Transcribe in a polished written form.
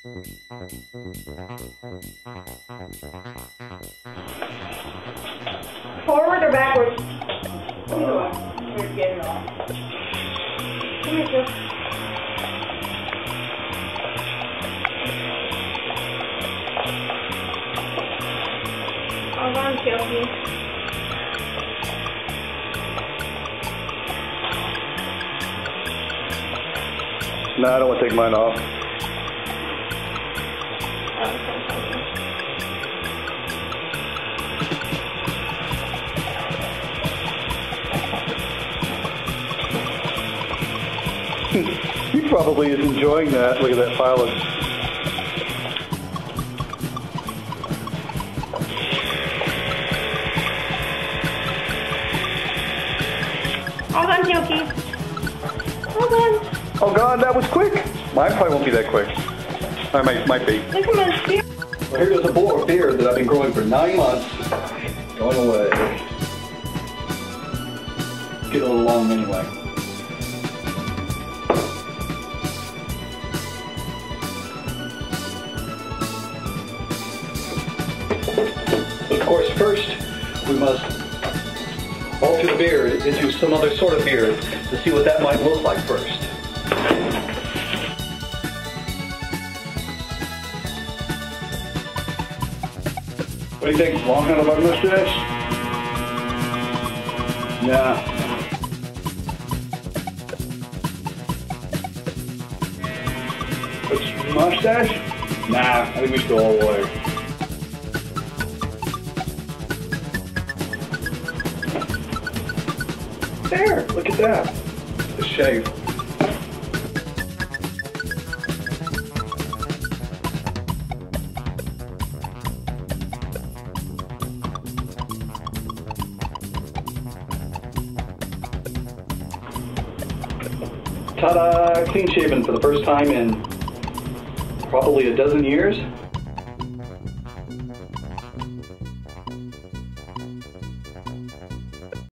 Forward or backwards? We're getting off. Come here, Teal. Hold on, Teal. No, I don't want to take mine off. He probably is enjoying that. Look at that pilot. Hold on, Teal. Hold on. Oh God, that was quick. Mine probably won't be that quick. I might be. Look at my spear. Well, here goes a beard that I've been growing for 9 months. Going away. Get a little long anyway. But of course, first we must alter the beard into some other sort of beard to see what that might look like first. What do you think? Long enough of a mustache? Yeah. Which mustache? Nah, I think we should go all the way. There, look at that. The shave. Ta-da! Clean shaven for the first time in probably a dozen years.